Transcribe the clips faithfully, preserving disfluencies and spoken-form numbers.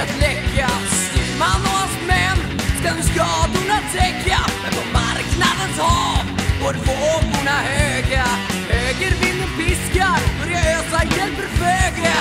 börjat läcka. Styrman och hans män ska nu skadorna täcka. Men på marknadens hav går vågorna höga. Högervinden piskar, börjar ösa, hjälper föga.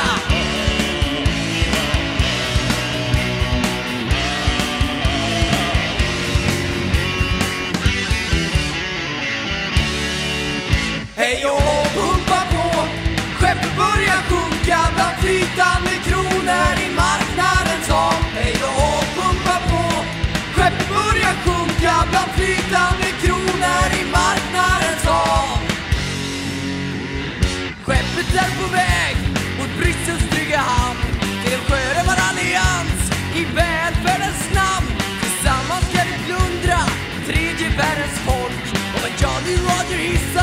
Hej och pumpa på, skeppet börjar sjunka bland flytande kronor i marknadens hav. Hej och pumpa på, skeppet börjar sjunka bland flytande kronor i marknadens hav. Skeppet är på väg mot Bryssels trygga hamn, till en sjörövarallians i välfärdens namn. Tillsammans ska vi plundra tredje världens folk, och en Johnny Roger hissar